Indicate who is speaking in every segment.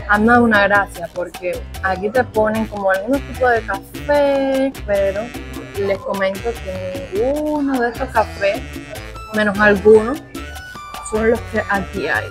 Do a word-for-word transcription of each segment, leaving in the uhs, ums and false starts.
Speaker 1: anda de una gracia porque aquí te ponen como algunos tipos de café, pero les comento que ninguno de estos cafés, menos algunos, son los que aquí hay.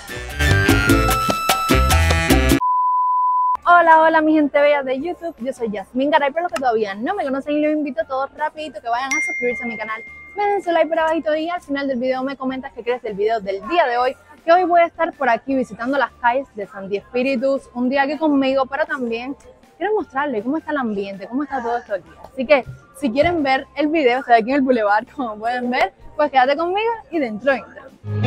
Speaker 1: Hola, hola mi gente bella de YouTube, yo soy Yasmin Garay, pero los que todavía no me conocen, los invito a todos rapidito que vayan a suscribirse a mi canal, me den su like por abajito y al final del video me comentas qué crees del video del día de hoy, que hoy voy a estar por aquí visitando las calles de Santi Espíritus, un día aquí conmigo, pero también quiero mostrarles cómo está el ambiente, cómo está todo esto aquí. Así que si quieren ver el video, estoy aquí en el boulevard, como pueden ver, pues quédate conmigo y dentro intro.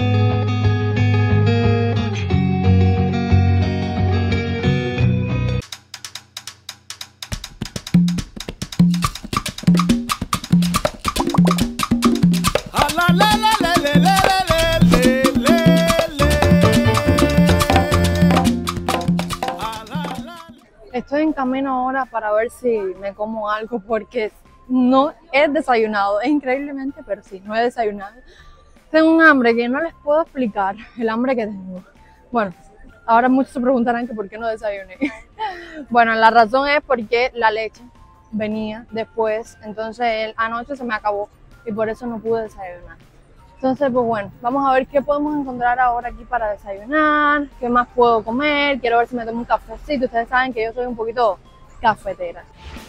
Speaker 1: Estoy en camino ahora para ver si me como algo porque no he desayunado, es increíblemente, pero sí, no he desayunado. Tengo un hambre que no les puedo explicar, el hambre que tengo. Bueno, ahora muchos se preguntarán que por qué no desayuné. Bueno, la razón es porque la leche venía después, entonces anoche se me acabó y por eso no pude desayunar. Entonces, pues bueno, vamos a ver qué podemos encontrar ahora aquí para desayunar, qué más puedo comer, quiero ver si me tomo un cafecito, ustedes saben que yo soy un poquito cafetera.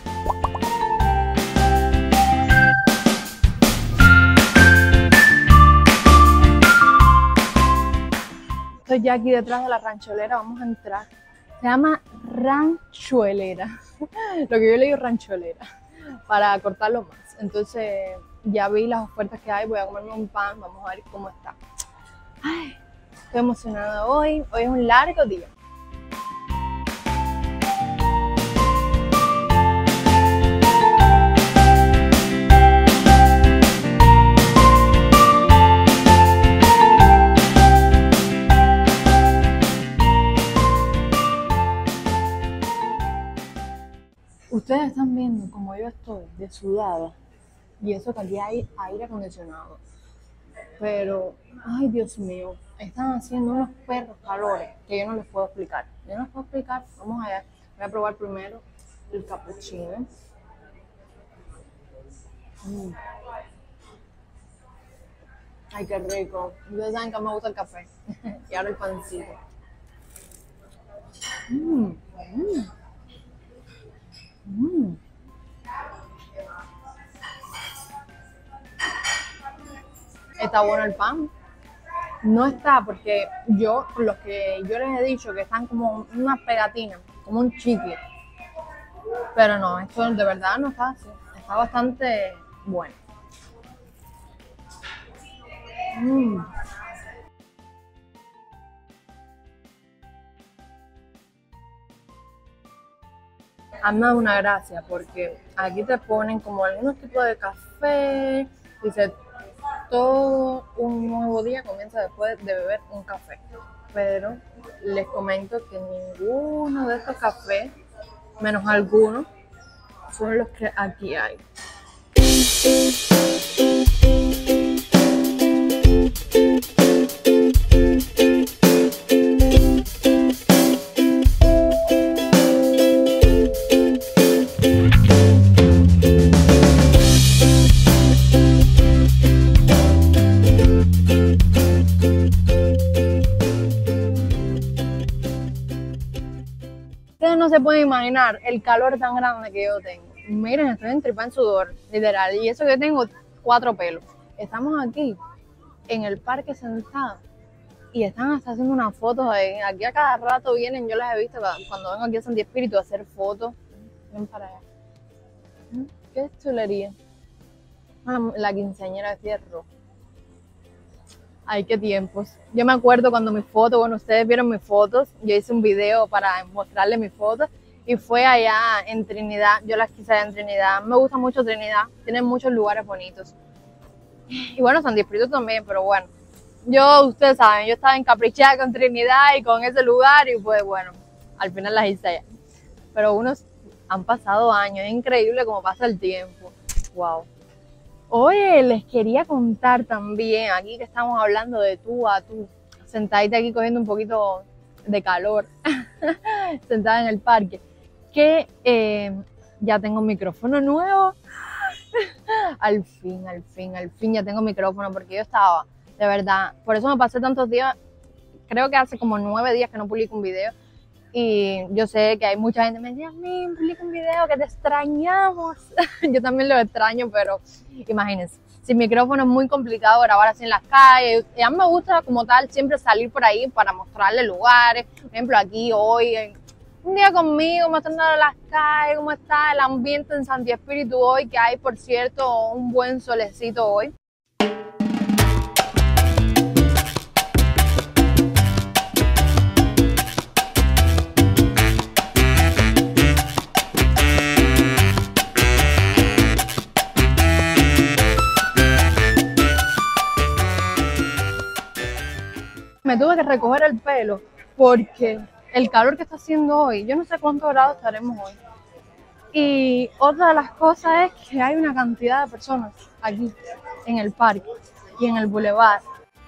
Speaker 1: Estoy ya aquí detrás de la rancholera, vamos a entrar. Se llama ranchuelera, lo que yo le digo rancholera, para cortarlo más. Entonces ya vi las ofertas que hay, voy a comerme un pan, vamos a ver cómo está. Ay, estoy emocionada hoy, hoy es un largo día. Ustedes están viendo como yo estoy desudada y eso que aquí hay aire acondicionado, pero ay Dios mío, están haciendo unos perros calores que yo no les puedo explicar, yo no les puedo explicar. Vamos allá, voy a probar primero el cappuccino. Mm. Ay, qué rico, ustedes saben que me gusta el café y ahora el pancito. Mm. Mm. Mm. Está bueno el pan. No está porque yo, los que yo les he dicho que están como una pegatina, como un chicle. Pero no, esto de verdad no está así. Está bastante bueno. Mm. Anda de una gracia porque aquí te ponen como algunos tipos de café. Dice, todo un nuevo día comienza después de beber un café. Pero les comento que ninguno de estos cafés, menos algunos, son los que aquí hay. Ustedes no se pueden imaginar el calor tan grande que yo tengo. Miren, estoy entripada en sudor, literal. Y eso que yo tengo cuatro pelos. Estamos aquí, en el parque sentados. Y están hasta haciendo unas fotos. De, aquí a cada rato vienen, yo las he visto cuando vengo aquí a Santi Espíritu a hacer fotos. Ven para allá. Qué chulería. Ah, la quinceañera de fierro. Ay, qué tiempos. Yo me acuerdo cuando mis fotos, bueno, ustedes vieron mis fotos, yo hice un video para mostrarles mis fotos y fue allá en Trinidad, yo las quise allá en Trinidad. Me gusta mucho Trinidad, tienen muchos lugares bonitos. Y bueno, Santi Espíritu también, pero bueno, yo, ustedes saben, yo estaba encaprichada con Trinidad y con ese lugar y pues bueno, al final las hice allá. Pero unos han pasado años, es increíble cómo pasa el tiempo. Wow. Oye, les quería contar también, aquí que estamos hablando de tú a tú, sentadita aquí cogiendo un poquito de calor, sentada en el parque, que eh, ya tengo un micrófono nuevo. Al fin, al fin, al fin ya tengo micrófono, porque yo estaba, de verdad, por eso me pasé tantos días, creo que hace como nueve días que no publico un video, y yo sé que hay mucha gente que me dice, mí, publica un video, que te extrañamos. Yo también lo extraño, pero imagínense, sin micrófono es muy complicado grabar así en las calles, y a mí me gusta como tal siempre salir por ahí para mostrarle lugares, por ejemplo aquí hoy, un día conmigo, mostrándole las calles, cómo está el ambiente en Santi Espíritu hoy, que hay, por cierto, un buen solecito hoy. Me tuve que recoger el pelo porque el calor que está haciendo hoy, yo no sé cuántos grados estaremos hoy. Y otra de las cosas es que hay una cantidad de personas aquí en el parque y en el bulevar.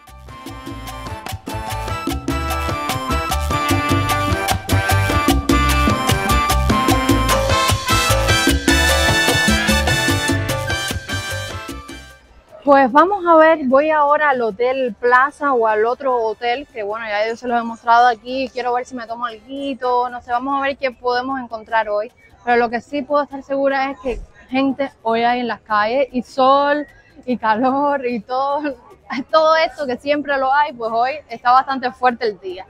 Speaker 1: Pues vamos a ver, voy ahora al Hotel Plaza o al otro hotel, que bueno, ya yo se los he mostrado aquí, quiero ver si me tomo alguito, no sé, vamos a ver qué podemos encontrar hoy. Pero lo que sí puedo estar segura es que gente hoy hay en las calles, y sol, y calor, y todo, todo esto que siempre lo hay, pues hoy está bastante fuerte el día.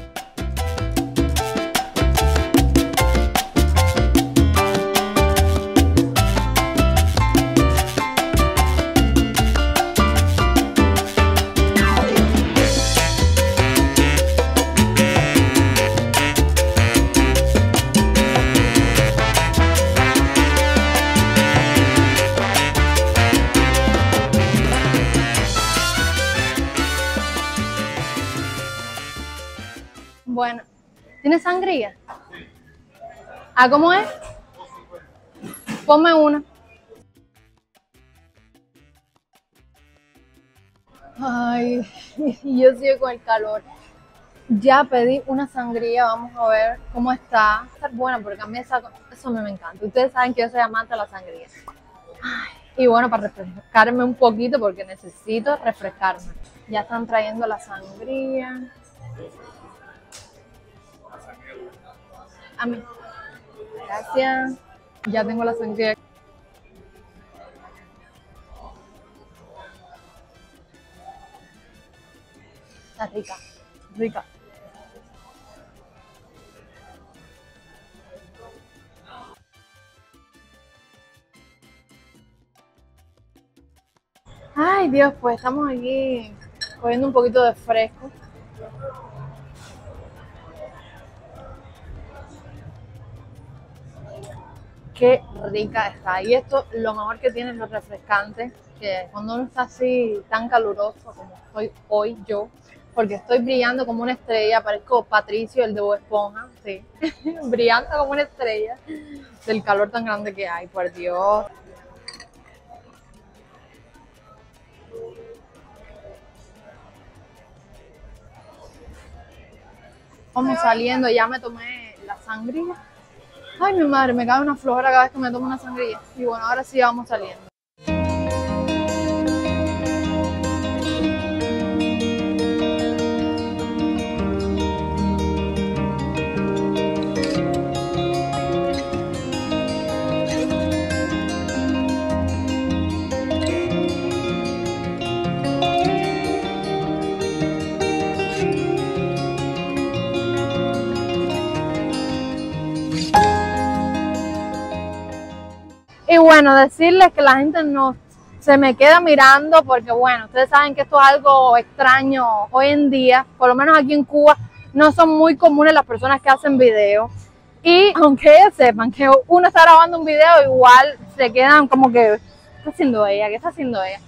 Speaker 1: Bueno, ¿tienes sangría? ¿Ah, cómo es? Ponme una. Ay, yo sigo con el calor. Ya pedí una sangría, vamos a ver cómo está. Va a estar buena porque a mí esa, eso me encanta. Ustedes saben que yo soy amante de la sangría. Ay, y bueno, para refrescarme un poquito porque necesito refrescarme. Ya están trayendo la sangría. A mí. Gracias. Ya tengo la sangría. Está rica, rica. Ay, Dios, pues estamos aquí cogiendo un poquito de fresco. Qué rica está. Y esto, lo mejor que tiene es lo refrescante, que cuando uno está así tan caluroso como estoy hoy yo, porque estoy brillando como una estrella, parezco Patricio, el de Bob Esponja, sí, brillando como una estrella del calor tan grande que hay, por Dios. Vamos saliendo, ya me tomé la sangría. Ay, mi madre, me cae una flojera cada vez que me tomo una sangría. Y bueno, ahora sí vamos saliendo. Y bueno, decirles que la gente no se me queda mirando porque bueno, ustedes saben que esto es algo extraño hoy en día, por lo menos aquí en Cuba no son muy comunes las personas que hacen videos. Y aunque ellos sepan que uno está grabando un video, igual se quedan como que, ¿qué está haciendo ella? ¿Qué está haciendo ella?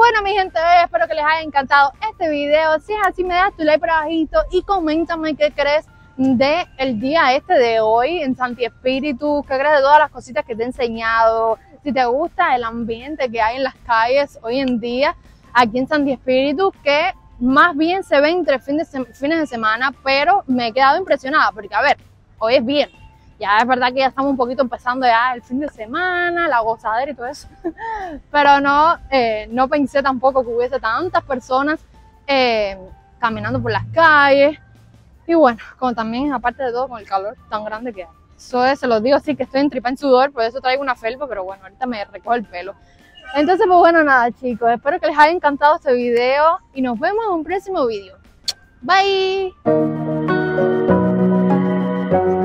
Speaker 1: bueno, mi gente, espero que les haya encantado este video. Si es así, me das tu like por abajito y coméntame qué crees de el día este de hoy en Santi Espíritu, qué crees de todas las cositas que te he enseñado, si te gusta el ambiente que hay en las calles hoy en día aquí en Santi Espíritu, que más bien se ve entre fines de, fines de semana, pero me he quedado impresionada porque, a ver, hoy es viernes, ya es verdad que ya estamos un poquito empezando ya el fin de semana, la gozadera y todo eso, pero no, eh, no pensé tampoco que hubiese tantas personas eh, caminando por las calles. Y bueno, como también, aparte de todo, con el calor tan grande que hay. Eso es, se los digo así, que estoy en tripa en sudor, por eso traigo una felpa, pero bueno, ahorita me recojo el pelo. Entonces, pues bueno, nada, chicos, espero que les haya encantado este video y nos vemos en un próximo video. Bye.